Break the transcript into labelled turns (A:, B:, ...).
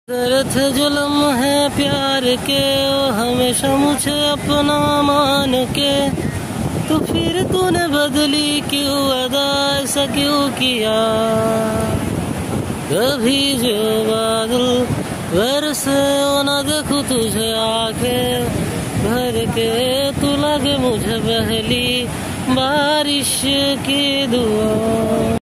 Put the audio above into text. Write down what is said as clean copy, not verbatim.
A: दर्द जुल्म है प्यार के, ओ हमेशा मुझे अपना मान के। तो फिर तूने बदली क्यों अदा, ऐसा क्यों किया। कभी जो बादल बरसे ओ न देखूं तुझे आंखें भर के, तू लगे मुझे पहली बारिश की दुआ।